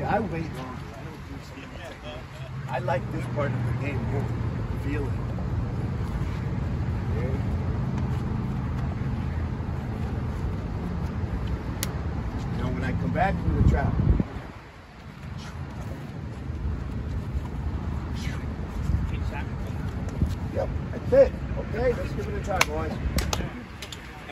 I wait long. I don't do something like that. I like this part of the game more. Feel it. Okay. Now when I come back from the trap, yep, that's it. Okay, let's give it a try, boys.